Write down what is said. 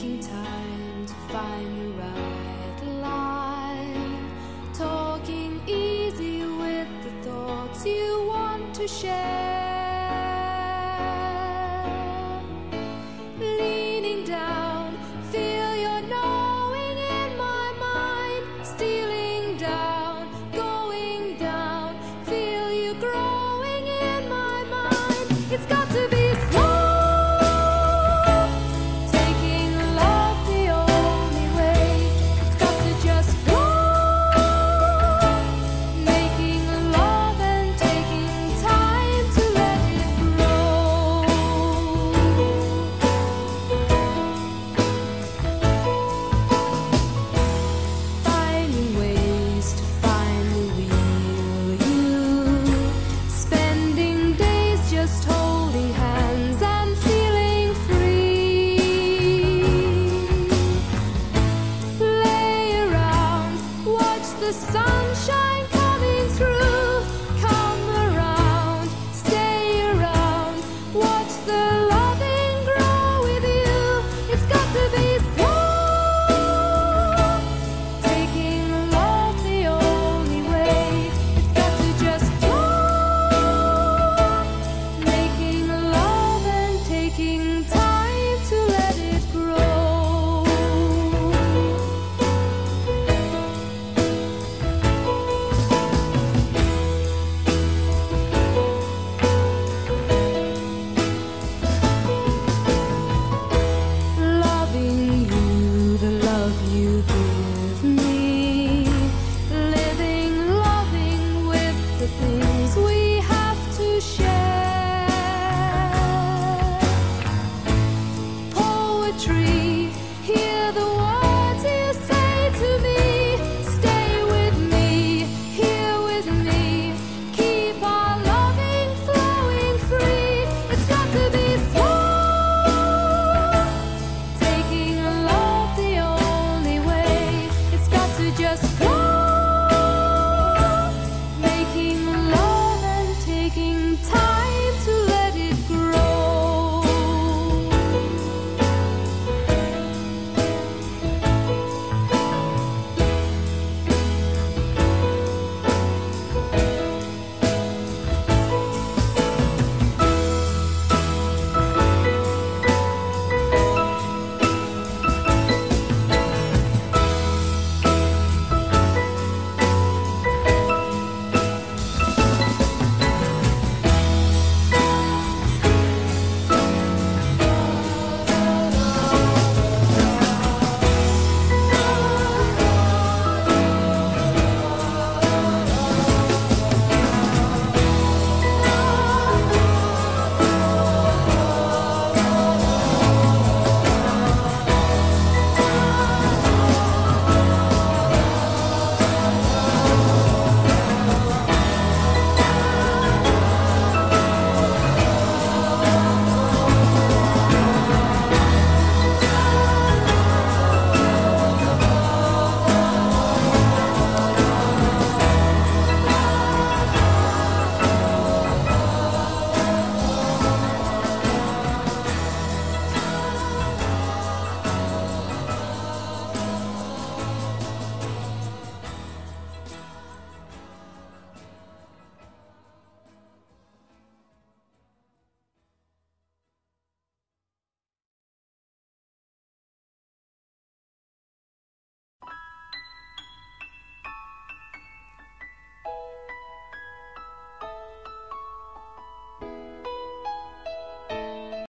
taking time to find the right line, talking easy with the thoughts you want to share, leaning down, feel your knowing in my mind, stealing down, going down, feel you growing in my mind. It's got to be slow. The sunshine coming through, come around, stay around, watch the loving grow with you. It's got to be slow, taking love the only way. It's got to just flow, making love and taking time to let it grow. Tree